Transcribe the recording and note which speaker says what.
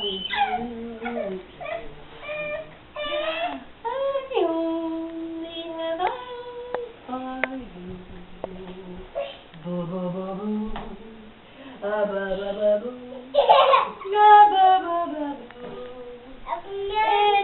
Speaker 1: with you. I only have eyes for you. Boo boo boo boo. Ba ba ba boo. Ba ba ba boo.